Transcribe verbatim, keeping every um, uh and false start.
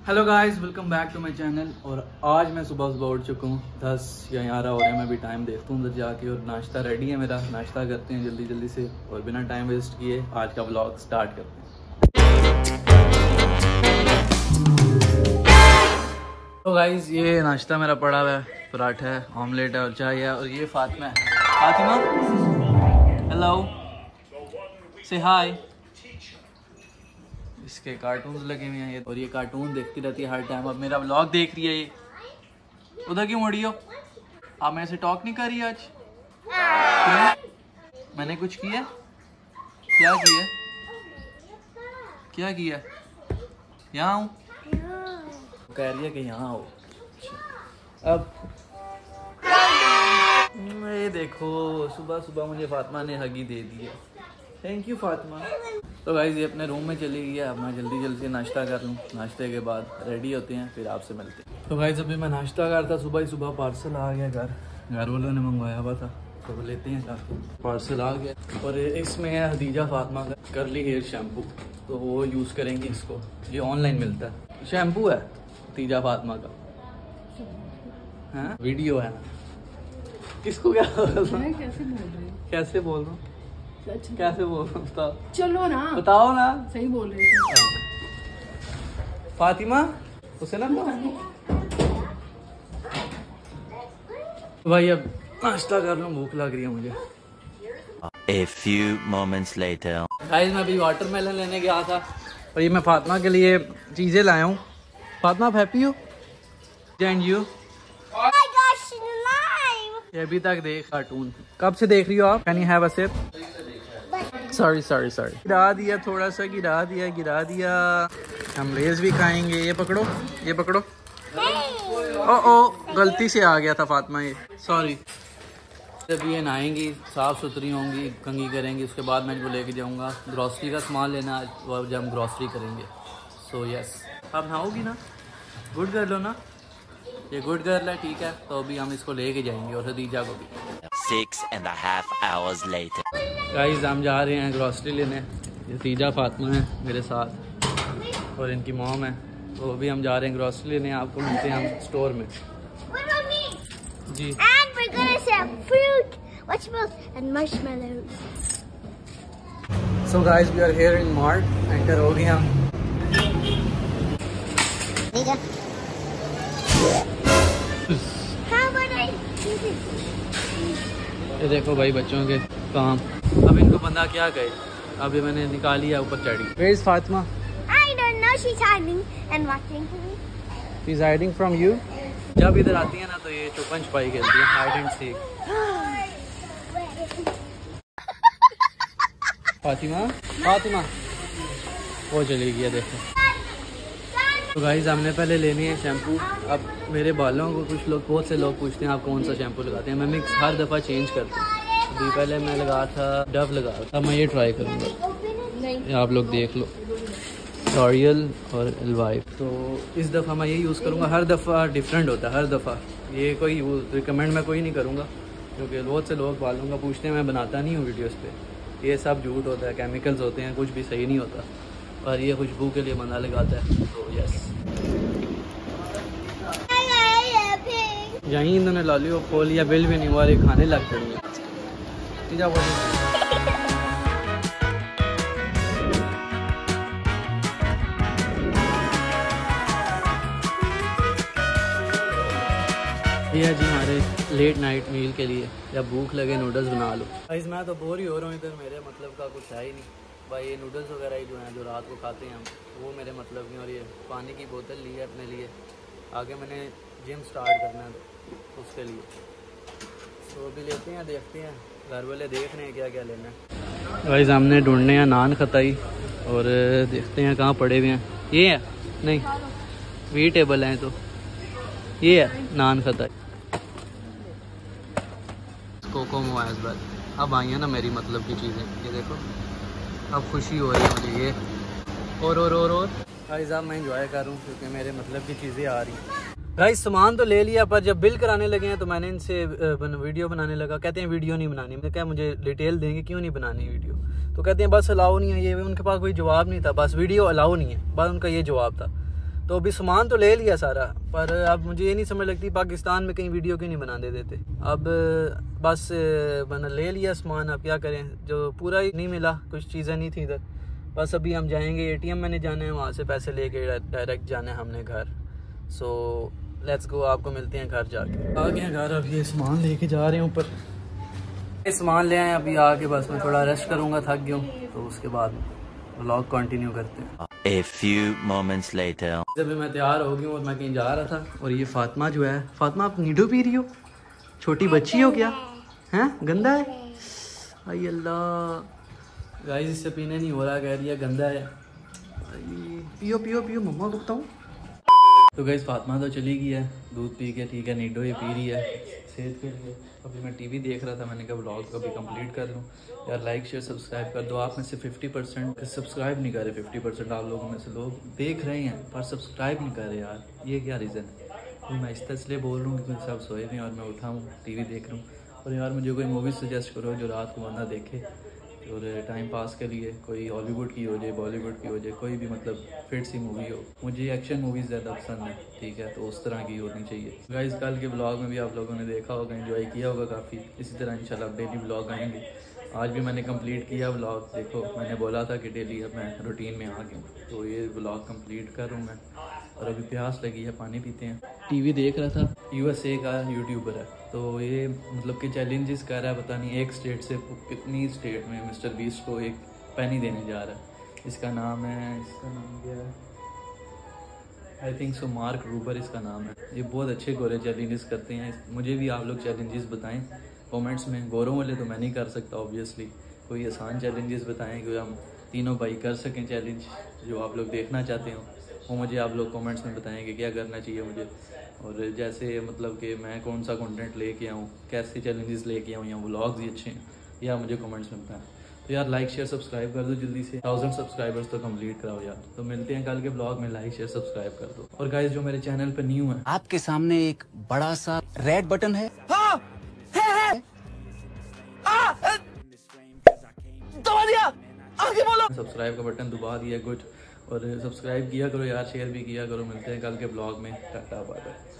Hello guys, welcome back to my channel. और आज मैं सुबह सुबह उठ चुका हूँ, दस या ग्यारह हो रहे हैं। मैं भी टाइम देखता हूँ उधर जाके, और नाश्ता रेडी है मेरा। नाश्ता करते हैं जल्दी जल्दी से और बिना टाइम वेस्ट किए आज का व्लॉग स्टार्ट करते हैं। तो गाइस ये नाश्ता मेरा पड़ा हुआ है, पराठा है, ऑमलेट है और चाय है। और ये फातिमा है। फातिमा, हेलो, से हाय। इसके कार्टून्स लगे हुए हैं ये, और ये कार्टून देखती रहती है हर टाइम। अब मेरा व्लॉग देख रही है ये। उधर क्यों मुड़ी हो? आप मेरे से टॉक नहीं कर रही आज? क्यों? मैंने कुछ किया? क्या किया? क्या किया? यहाँ हूँ, कह रही है कि यहाँ हो। अब ये देखो, सुबह सुबह मुझे फातिमा ने हगी दे दी है। Thank you Fatima. तो गाइस ये अपने रूम में चली गई है। अब मैं जल्दी जल्दी से नाश्ता कर लूँ, नाश्ते के बाद रेडी होते हैं, फिर आपसे मिलते हैं। तो गाइस अभी मैं नाश्ता करता, सुबह ही सुबह पार्सल आ गया घर घर वालों ने मंगवाया हुआ था, तो वो लेते हैं जाके। पार्सल आ गया और इसमें है हदीजा फातिमा का कर्ली हेयर शैम्पू, तो वो यूज़ करेंगे इसको। ये ऑनलाइन मिलता है, शैम्पू है हदीजा फातिमा का। हाँ वीडियो है ना, किसको क्या बोल रहा हूँ? कैसे बोल रहे हैं? कैसे बोल रहा हूँ? कैसे बोल रहा हूँ बताओ? चलो ना बताओ ना, सही बोल रहे हैं फातिमा। उसे ना भाई अब नाश्ता कर लूँ, भूख लग रही है मुझे। A few moments later. Guys मैं अभी वाटरमेलन लेने गया था और ये मैं फातिमा के लिए चीजें लाया हूँ। फातिमा आप हैप्पी हो? And you? ये अभी तक देख कार्टून कब से देख रही हो आप? Can you have a sip? Sorry sorry sorry गिरा दिया, थोड़ा सा गिरा दिया गिरा दिया। हम लेज भी खाएंगे। ये पकड़ो, ये पकड़ो। ओ ओ गलती से आ गया था फातिमा, ये सॉरी। जब ये नहाएंगी, साफ़ सुथरी होंगी, कंघी करेंगी, उसके बाद मैं इनको लेके जाऊंगा ग्रॉसरी का सामान लेना, जब हम ग्रॉसरी करेंगे। So so, yes yes. आप नहाओगी ना? गुड गर्ल हो ना? ये गुड गर्ल है, ठीक है। तो अभी हम इसको लेके जाएंगे और हदीजा को भी। Six and a half hours later. Guys हम जा रहे हैं ग्रॉसरी लेने। हदीजा फातिमा है मेरे साथ और इनकी मॉम है, तो अभी हम जा रहे हैं ग्रॉसरी लेने। आपको मिलते हैं हम स्टोर में जी। And we're gonna sell fruit, vegetables and marshmallows. So guys we are here in Mart. Enter हो गए हम। How about I? ये देखो भाई बच्चों के काम। अब इनको बंदा क्या कहे, अभी मैंने निकाली है, ऊपर चढ़ी। Where is Fatima? I don't know. She's hiding and watching me. She's hiding from you. जब इधर आती है ना तो ये छुपन छुपाई खेलती है, hide and seek. Fatima Fatima वो चली गई है, देखो। तो गाइस हमने पहले लेनी है शैम्पू। अब मेरे बालों को कुछ लोग, बहुत से लोग पूछते हैं आप कौन सा शैम्पू लगाते हैं। मैं मिक्स हर दफ़ा चेंज करता हूँ। अभी पहले मैं लगा था डव लगा था, अब मैं ये ट्राई करूँगा। आप लोग देख लो, लॉरियल और एलवाइव। तो इस दफ़ा मैं ये यूज़ करूँगा। हर दफ़ा डिफरेंट होता है, हर दफ़ा। ये कोई रिकमेंड मैं कोई नहीं करूँगा, क्योंकि बहुत से लोग बालों का पूछते हैं। मैं बनाता नहीं हूँ वीडियोज़ पे, ये सब झूठ होता है, केमिकल्स होते हैं, कुछ भी सही नहीं होता। और ये खुशबू के लिए बंदा लगाता है। तो यस, यहीं इन्होंने लॉलीपॉप खोल लिया, बिल भी नहीं हुआ, ये खाने लग पड़ी। ये है जी हमारे लेट नाइट मील के लिए, जब भूख लगे नूडल्स बना लो। गाइस मैं तो बोर ही हो रहा हूँ इधर, मेरे मतलब का कुछ है ही नहीं भाई। ये नूडल्स वगैरह ही जो हैं जो रात को खाते हैं हम, वो मेरे मतलब नहीं। और ये पानी की बोतल ली है अपने लिए, आगे मैंने जिम स्टार्ट करना है तो उसके लिए। तो अभी लेते हैं, देखते हैं, घर वाले देख रहे हैं क्या क्या लेना है। भाई सामने ढूंढने हैं नान खताई, और देखते हैं कहाँ पड़े हुए हैं। ये है नहीं, वी टेबल है, तो ये है नान खताई। कोको मोबाइल पर अब आई है ना मेरी मतलब की चीज़ें, ये देखो। अब खुशी हो रही है मुझे ये। और और और और भाई साहब मैं इंजॉय कर रहा हूँ, क्योंकि मेरे मतलब की चीज़ें आ रही हैं। गाइस सामान तो ले लिया, पर जब बिल कराने लगे हैं तो मैंने इनसे वीडियो बनाने लगा। कहते हैं वीडियो नहीं बनानी। मैंने कहा मुझे डिटेल देंगे, क्यों नहीं बनानी वीडियो? तो कहते हैं बस अलाउ नहीं है ये। उनके पास कोई जवाब नहीं था, बस वीडियो अलाउ नहीं है, बस उनका ये जवाब था। तो अभी सामान तो ले लिया सारा, पर अब मुझे ये नहीं समझ लगती पाकिस्तान में कहीं वीडियो क्यों नहीं बना दे देते। अब बस मैंने ले लिया सामान, अब क्या करें, जो पूरा ही नहीं मिला, कुछ चीज़ें नहीं थी इधर। बस अभी हम जाएंगे एटीएम मैंने जाना है, वहाँ से पैसे लेके डायरेक्ट जाना है हमने घर। सो लेट्स गो, आपको मिलते हैं घर जाके। आ गए हैं घर, अब ये सामान लेके जा रहे हैं ऊपर। ये सामान ले आए अभी आके, बस मैं थोड़ा रेस्ट करूँगा, थक गया हूँ, तो उसके बाद व्लॉग कंटिन्यू करते हैं। A few moments later. जब मैं तैयार हो गई हूँ और मैं कहीं जा रहा था, और ये फातिमा जो है, फातिमा आप नीडो पी रही हो? छोटी बच्ची हो क्या? हैं, गंदा है? आई अल्लाह गाइस, इससे पीने नहीं हो रहा, कह रही है गंदा है। पियो पियो पियो, मम्मा को बताऊँ। तो गाइस फातिमा तो चली गई है दूध पी के, ठीक है, नीडो ये पी रही है सेहत के लिए। अभी मैं टीवी देख रहा था, मैंने कहा व्लॉग को भी कंप्लीट कर लूँ यार। लाइक शेयर सब्सक्राइब कर दो। आप में से फिफ्टी परसेंट सब्सक्राइब नहीं कर रहे, फिफ्टी परसेंट आप लोगों में से लोग देख रहे हैं पर सब्सक्राइब नहीं कर रहे यार, ये क्या रीज़न है? तो मैं इस तरह इसलिए बोल रहा हूँ क्योंकि सब सोए हुए और मैं उठा हूँ, टीवी देख रहा हूँ। और यार मुझे कोई मूवी सजेस्ट करो जो रात को बंदा देखे और टाइम पास के लिए, कोई हॉलीवुड की हो जाए, बॉलीवुड की हो जाए, कोई भी मतलब फिट सी मूवी हो। मुझे एक्शन मूवीज़ ज़्यादा पसंद है, ठीक है, तो उस तरह की होनी चाहिए। गाइस कल के ब्लॉग में भी आप लोगों ने देखा होगा, एंजॉय किया होगा काफ़ी। इसी तरह इंशाल्लाह डेली ब्लॉग आएंगे। आज भी मैंने कंप्लीट किया व्लॉग, देखो मैंने बोला था कि डेली अब मैं रूटीन में आ गया, तो ये व्लॉग कंप्लीट कर रहा हूँ मैं। और अभी प्यास लगी है, पानी पीते हैं। टीवी देख रहा था, यूएसए का यूट्यूबर है, तो ये मतलब कि चैलेंजेस कर रहा है, पता नहीं एक स्टेट से कितनी स्टेट में मिस्टर बीस्ट को एक पैनी देने जा रहा है। इसका नाम है, इसका नाम क्या है, आई थिंक सो मार्क रूबर इसका नाम है। ये बहुत अच्छे गोरे चैलेंजेस करते हैं। मुझे भी आप लोग चैलेंजेस बताएं कमेंट्स में। गोरों वाले तो मैं नहीं कर सकता ऑब्वियसली, कोई आसान चैलेंजेस बताएं कि हम तीनों भाई कर सकें चैलेंज जो आप लोग देखना चाहते हो, वो मुझे आप लोग कमेंट्स में बताएं कि क्या करना चाहिए मुझे। और जैसे मतलब कि मैं कौन सा कंटेंट लेके आऊँ, कैसे चैलेंजेस लेके आऊँ, या व्लॉग्स ही अच्छे हैं, या मुझे कमेंट्स में बताएं। तो यार लाइक शेयर सब्सक्राइब कर दो जल्दी से, थाउजेंड सब्सक्राइबर्स तो कंप्लीट कराओ यार। तो मिलते हैं कल के ब्लॉग में, लाइक शेयर सब्सक्राइब कर दो। और गाइस जो मेरे चैनल पे न्यू है, आपके सामने एक बड़ा सा रेड बटन है, हाँ, है, है। आ, दबा दिया, आगे बोलो। सब्सक्राइब का बटन दबा दिया, गुड। और सब्सक्राइब किया करो यार, शेयर भी किया करो। मिलते हैं कल के ब्लॉग में, टाटा बाय बाय।